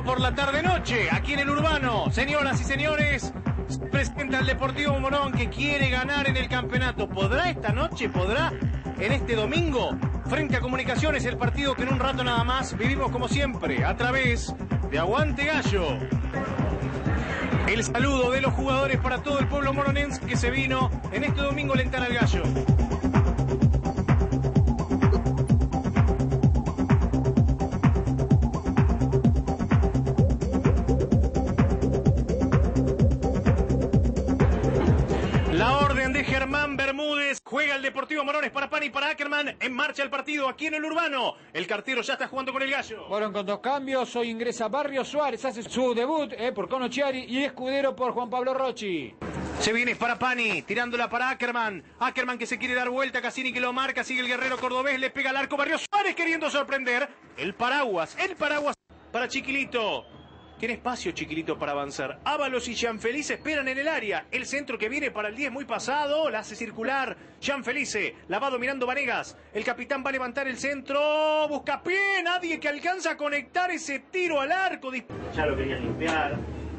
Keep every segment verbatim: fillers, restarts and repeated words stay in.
por la tarde-noche, aquí en el Urbano. Señoras y señores, presenta el Deportivo Morón que quiere ganar en el campeonato. ¿Podrá esta noche? ¿Podrá en este domingo? Frente a Comunicaciones, el partido que en un rato nada más vivimos como siempre, a través de Aguante Gallo. El saludo de los jugadores para todo el pueblo moronense que se vino en este domingo a alentar al Gallo. La orden de Germán Bermúdez. Juega el Deportivo Morón, es para Pani y para Ackerman. En marcha el partido aquí en el Urbano. El cartero ya está jugando con el Gallo. Morón con dos cambios. Hoy ingresa Barrio Suárez. Hace su debut eh, por Cono Chiari y Escudero por Juan Pablo Rocci. Se viene para Pani, tirándola para Ackerman. Ackerman que se quiere dar vuelta, Cassini que lo marca. Sigue el guerrero cordobés, le pega al arco. Barrio Suárez queriendo sorprender. El paraguas, el paraguas para Chiquilito. Tiene espacio Chiquilito para avanzar. Ábalos y Gianfelice esperan en el área. El centro que viene para el diez muy pasado. La hace circular. Gianfelice. La va dominando Vanegas. El capitán va a levantar el centro. Busca pie. Nadie que alcanza a conectar ese tiro al arco. Ya lo quería limpiar.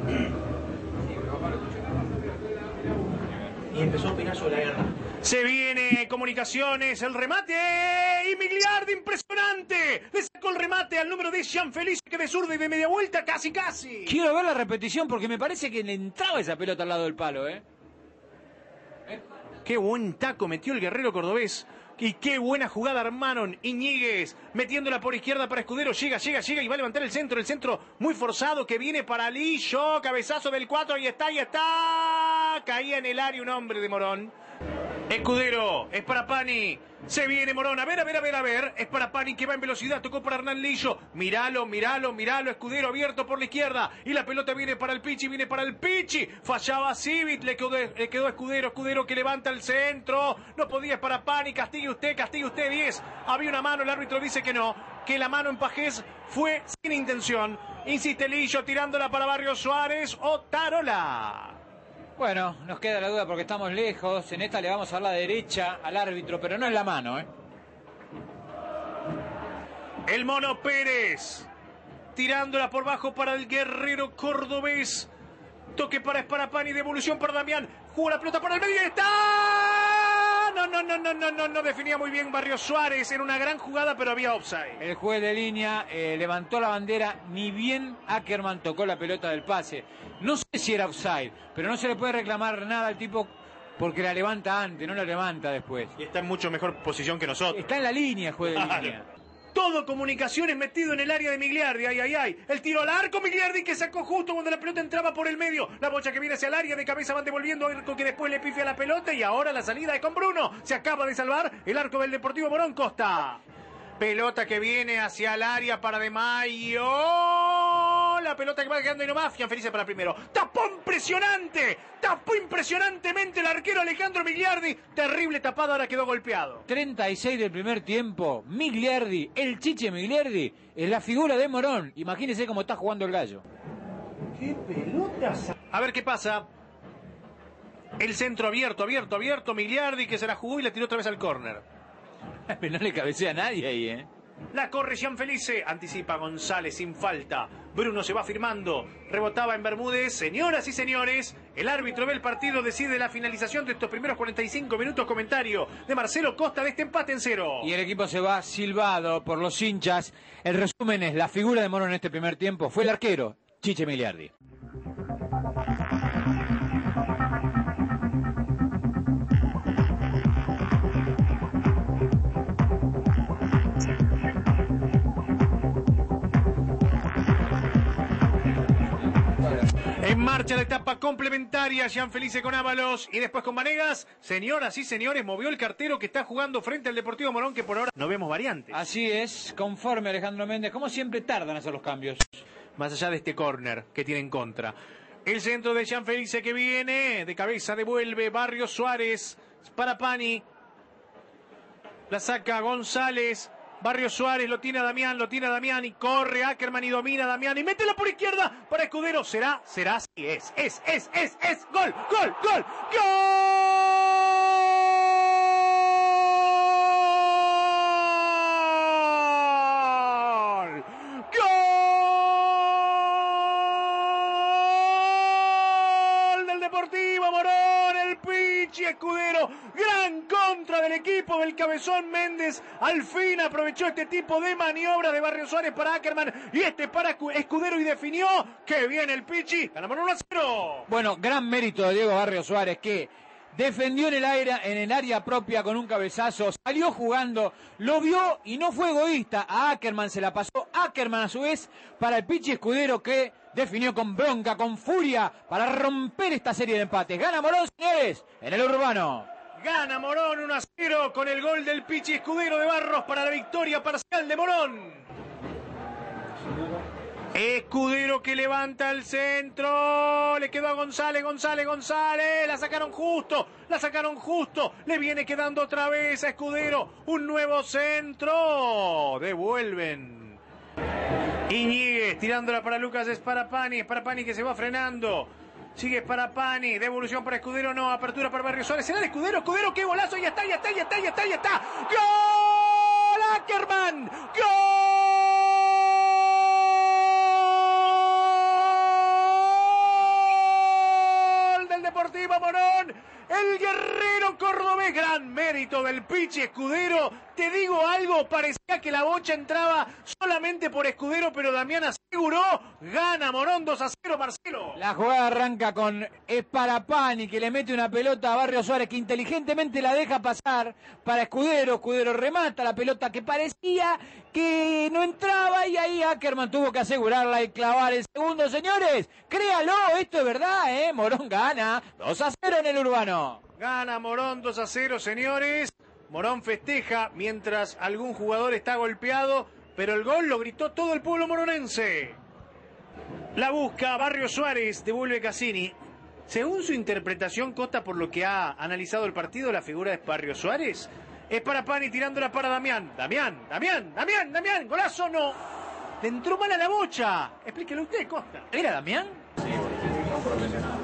Y empezó a opinar sobre la guerra. Se viene Comunicaciones, el remate y Migliardi, impresionante. Le sacó el remate al número diez, Gianfelice, que de zurda y de media vuelta, casi casi. Quiero ver la repetición porque me parece que le entraba esa pelota al lado del palo, ¿eh? ¿Eh? Qué buen taco metió el guerrero cordobés. Y qué buena jugada armaron Iñiguez, metiéndola por izquierda para Escudero, llega, llega, llega y va a levantar el centro, el centro muy forzado que viene para Lillo, cabezazo del cuatro, ahí está, ahí está, caía en el área un hombre de Morón. Escudero, es para Pani, se viene Morón, a ver, a ver, a ver, a ver, es para Pani que va en velocidad, tocó para Hernán Lillo, miralo, miralo, miralo, Escudero abierto por la izquierda, y la pelota viene para el Pichi, viene para el Pichi, fallaba Civit, le quedó, le quedó Escudero, Escudero que levanta el centro, no podía, es para Pani, castigue usted, castigue usted, diez, había una mano, el árbitro dice que no, que la mano en Pajés fue sin intención, insiste Lillo tirándola para Barrio Suárez o Tarola. Bueno, nos queda la duda porque estamos lejos. En esta le vamos a dar la derecha al árbitro, pero no es la mano, ¿eh? El Mono Pérez, tirándola por bajo para el guerrero cordobés. Toque para Esparapani, devolución para Damián. Jugó la pelota para el medio y está. No, no, no, no, no, no, no definía muy bien Barrio Suárez. Era una gran jugada, pero había offside. El juez de línea eh, levantó la bandera, ni bien Ackerman tocó la pelota del pase. No sé si era offside, pero no se le puede reclamar nada al tipo porque la levanta antes, no la levanta después. Y está en mucho mejor posición que nosotros. Está en la línea el juez de Claro. línea. Todo Comunicaciones metido en el área de Migliardi, ay, ay, ay. El tiro al arco, Migliardi que sacó justo cuando la pelota entraba por el medio. La bocha que viene hacia el área, de cabeza van devolviendo arco que después le pifia la pelota y ahora la salida de con Bruno. Se acaba de salvar el arco del Deportivo Morón Costa. Pelota que viene hacia el área para De Mayo. La pelota que va quedando y nomás. Gianfelice para primero. Tapó impresionante. Tapó impresionantemente el arquero Alejandro Migliardi. Terrible tapada, ahora quedó golpeado. treinta y seis del primer tiempo. Migliardi, el Chiche Migliardi, es la figura de Morón. Imagínense cómo está jugando el Gallo. ¡Qué pelotas! A ver qué pasa. El centro abierto, abierto, abierto. Migliardi que se la jugó y la tiró otra vez al córner. Pero no le cabecea a nadie ahí, ¿eh? La corre Gianfelice, anticipa González sin falta. Bruno se va firmando, rebotaba en Bermúdez. Señoras y señores, el árbitro del partido decide la finalización de estos primeros cuarenta y cinco minutos. Comentario de Marcelo Costa de este empate en cero. Y el equipo se va silbado por los hinchas. El resumen es, la figura de Morón en este primer tiempo fue el arquero, Chiche Migliardi. En marcha la etapa complementaria, Gianfelice con Ábalos y después con Vanegas. Señoras y señores, movió el cartero que está jugando frente al Deportivo Morón, que por ahora no vemos variantes. Así es, conforme Alejandro Méndez, como siempre tardan en hacer los cambios. Más allá de este córner que tiene en contra. El centro de Gianfelice que viene, de cabeza devuelve Barrio Suárez para Pani. La saca González. Barrio Suárez lo tiene a Damián, lo tiene a Damián y corre Ackerman y domina a Damián y métela por izquierda para Escudero. ¿Será? ¿Será? Sí, es, es, es, es, es. ¡Gol, gol, gol! ¡Gol! ¡Gol! Pichi Escudero. Gran contra del equipo del Cabezón Méndez. Al fin aprovechó este tipo de maniobra de Barrio Suárez para Ackerman y este para Escudero y definió. ¡Qué bien el Pichi! Ganamos uno a cero. Bueno, gran mérito de Diego Barrio Suárez, que defendió en el aire, en el área propia con un cabezazo, salió jugando, lo vio y no fue egoísta. A Ackerman se la pasó, Ackerman a su vez para el Pichi Escudero, que definió con bronca, con furia, para romper esta serie de empates. Gana Morón, señores, en el Urbano. Gana Morón uno a cero con el gol del Pichi Escudero de Barros para la victoria parcial de Morón. Escudero que levanta el centro, le quedó a González, González, González, la sacaron justo, la sacaron justo, le viene quedando otra vez a Escudero, un nuevo centro, devuelven. Iñiguez tirándola para Lucas Sparapani, Sparapani que se va frenando, sigue Sparapani, devolución para Escudero, no, apertura para Barrio Suárez, será el Escudero, Escudero, qué golazo, ya está, ya está, ya está, ya está, ya está, ¡gol! Ackerman, ¡gol! Deportivo Morón, el guerrero cordobés, gran mérito del Pichi Escudero. Te digo algo, parecía que la bocha entraba solamente por Escudero, pero Damián aseguró, gana Morón dos a cero, Marcelo. La jugada arranca con Sparapani, que le mete una pelota a Barrio Suárez, que inteligentemente la deja pasar para Escudero. Escudero remata la pelota que parecía que no entraba y ahí Ackerman tuvo que asegurarla y clavar el segundo. Señores, créalo, esto es verdad, ¿eh? Morón gana dos a cero en el Urbano. Gana Morón dos a cero, señores. Morón festeja mientras algún jugador está golpeado, pero el gol lo gritó todo el pueblo moronense. La busca Barrio Suárez, devuelve Cassini. Según su interpretación, Costa, por lo que ha analizado el partido, la figura es Barrio Suárez. Es para Pani tirándola para Damián. Damián, Damián, Damián, Damián. Golazo no. Le entró mal a la bocha. Explíquelo usted, Costa. ¿Era Damián? Sí, un profesional.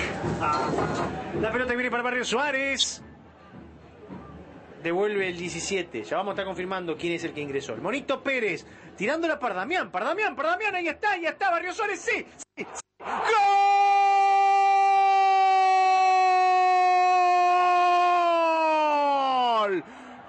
La pelota viene para Barrio Suárez. Devuelve el diecisiete. Ya vamos a estar confirmando quién es el que ingresó. El Monito Pérez tirándola para Damián, para Damián, para Damián. Ahí está, ahí está. Barrio Suárez, sí, sí, sí. ¡Gol!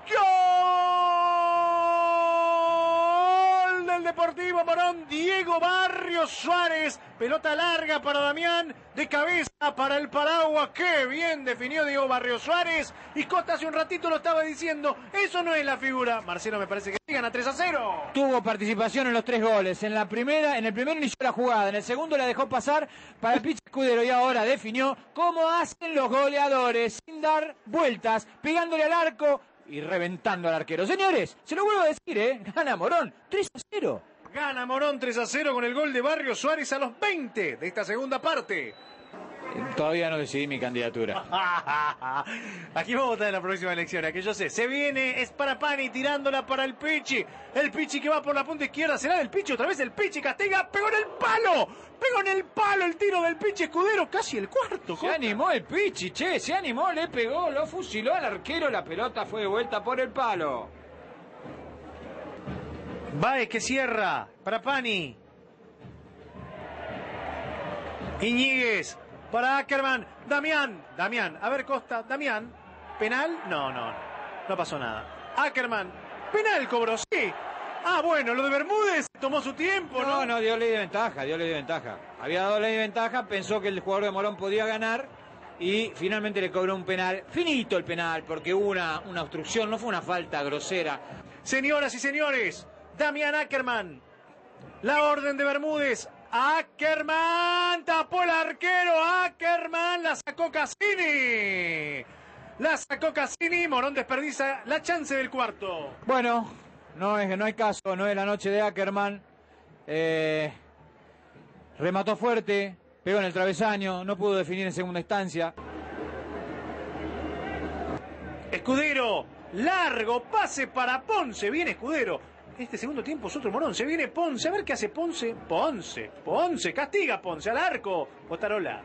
¡Gol del Deportivo Morón! Diego Barrio Suárez. Pelota larga para Damián. De cabeza para el Paraguas. ¡Qué bien definió Diego Barrio Suárez! Y Costa hace un ratito lo estaba diciendo. Eso no es la figura. Marcelo, me parece que sí, gana tres a cero. Tuvo participación en los tres goles. En la primera, en el primero inició la jugada. En el segundo la dejó pasar para el Pichi Escudero. Y ahora definió cómo hacen los goleadores. Sin dar vueltas. Pegándole al arco y reventando al arquero. Señores, se lo vuelvo a decir, ¿eh? Gana Morón tres a cero. Gana Morón tres a cero con el gol de Barrio Suárez a los veinte de esta segunda parte. Todavía no decidí mi candidatura. Aquí vamos a votar en la próxima elección, que yo sé. Se viene Sparapani tirándola para el Pichi. El Pichi que va por la punta izquierda. ¿Será del Pichi? Otra vez el Pichi castiga. ¡Pegó en el palo! ¡Pegó en el palo el tiro del Pichi Escudero! Casi el cuarto. Se animó el Pichi, che. Se animó, le pegó, lo fusiló al arquero. La pelota fue de vuelta por el palo. Baez que cierra para Pani. Iñiguez para Ackerman. Damián. Damián. A ver, Costa. Damián. ¿Penal? No, no. No pasó nada. Ackerman. Penal cobró, sí. Ah, bueno, lo de Bermúdez tomó su tiempo, ¿no? No, no, dio ley de ventaja, dio ley de ventaja. Había dado ley de ventaja, pensó que el jugador de Morón podía ganar y finalmente le cobró un penal. Finito el penal, porque hubo una, una obstrucción, no fue una falta grosera. Señoras y señores, Damián Ackerman. La orden de Bermúdez. Ackerman tapó el arquero. Ackerman la sacó Cassini. La sacó Cassini. Morón desperdicia la chance del cuarto. Bueno, no es no hay caso, no es la noche de Ackerman. Eh, remató fuerte, pegó en el travesaño, no pudo definir en segunda instancia. Escudero, largo pase para Ponce. Viene Escudero. Este segundo tiempo es otro Morón. Se viene Ponce. A ver qué hace Ponce. Ponce. Ponce. Castiga Ponce al arco. Botarola.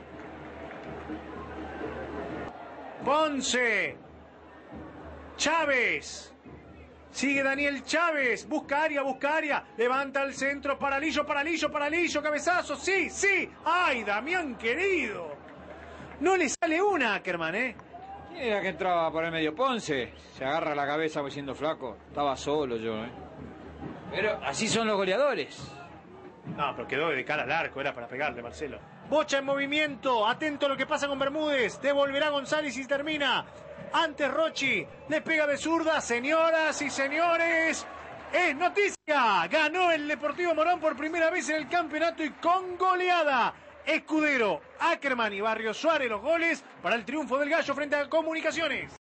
Ponce. Chávez. Sigue Daniel Chávez. Busca área, busca área. Levanta el centro. Paralillo, paralillo, paralillo. Cabezazo. Sí, sí. Ay, Damián querido. No le sale una a Ackerman, ¿eh? Era que entraba por el medio Ponce, se agarra la cabeza pues siendo flaco. Estaba solo yo, ¿eh? Pero así son los goleadores. No, pero quedó de cara al arco, era para pegarle, Marcelo. Bocha en movimiento, atento a lo que pasa con Bermúdez. Devolverá González y termina. Antes Rocchi, le pega de zurda, señoras y señores. Es noticia, ganó el Deportivo Morón por primera vez en el campeonato y con goleada. Escudero, Ackerman y Barrio Suárez los goles para el triunfo del Gallo frente a Comunicaciones.